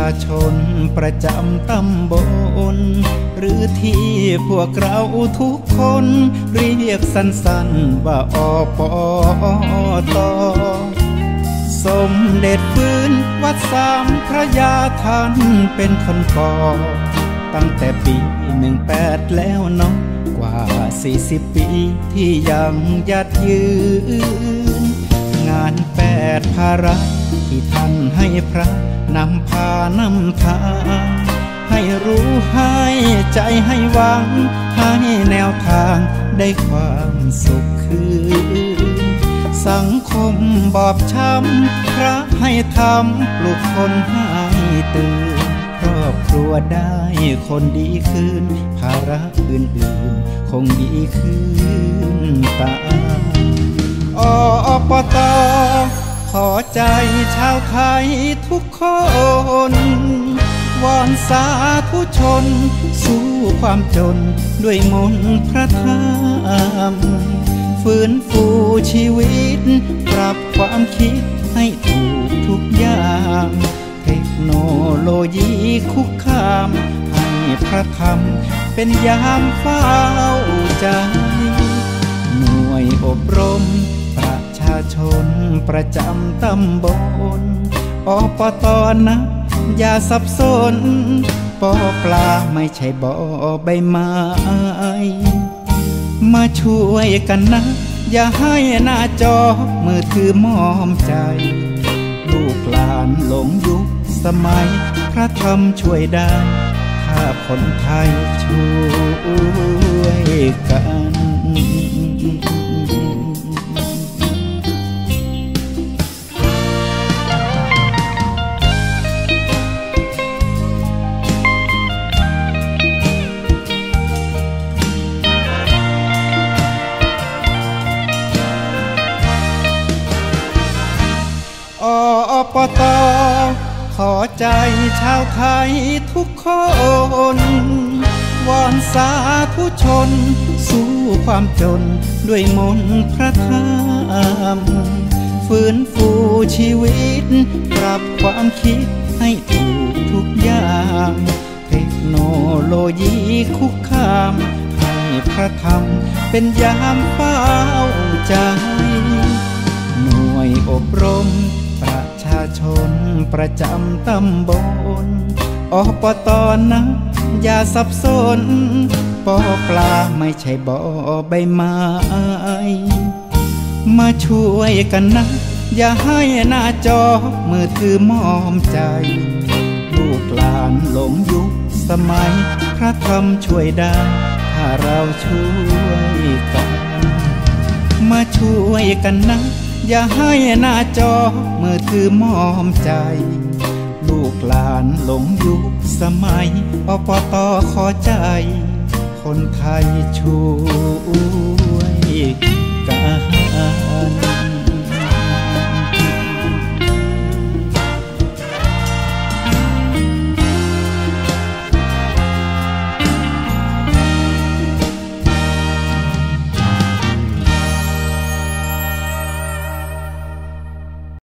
าชนประจำตำบลหรือที่พวกเราทุกคนเรียกสั้นๆว่าอปต.สมเด็จฟื้นวัดสามพระยาท่านเป็นคนก่อตั้งแต่ปี18แล้วเนาะกว่า40ปีที่ยังยัดยืนงาน8ภาระที่ท่านให้พระนำพานำทางให้รู้ให้ใจให้หวังให้แนวทางได้ความสุขคืนสังคมบอบช้ำพระให้ทำปลุกคนให้ตื่นครอบครัวได้คนดีขึ้นภาระอื่นๆคงดีขึ้นตามอปต.ขอใจชาวไทยทุกคนวอนสาธุชนสู้ความจนด้วยมนต์พระธรรมฟื้นฟูชีวิตปรับความคิดให้ถูกทุกอย่างเทคโนโลยีคุกคามให้พระธรรมเป็นยามเฝ้าใจหน่วยอบรมประชาชนประจำตำบลอปต.นะอย่าสับสนปอปลาไม่ใช่บ่อใบไม้มาช่วยกันนะอย่าให้หน้าจอมือถือมอมใจลูกหลานหลงยุคสมัยพระธรรมช่วยได้ถ้าคนไทยช่วยกันอปต.ขอใจชาวไทยทุกคนวอนสาธุชนสู้ความจนด้วยมนต์พระธรรมฟื้นฟูชีวิตปรับความคิดให้ถูกทุกอย่างเทคโนโลยีคุกคามให้พระธรรมเป็นยามเฝ้าใจหน่วยอบรมประชาชนประจำตำบลอปต.นะอย่าสับสนปอปลาไม่ใช่บ่อใบไม้มาช่วยกันนะอย่าให้หน้าจอมือถือมอมใจลูกหลานหลงยุคสมัยพระธรรมช่วยได้ถ้าเราช่วยกันมาช่วยกันนะอย่าให้หน้าจอมือถือมอมใจลูกหลานหลงยุคสมัยอปต.ขอใจคนไทยช่วยกัน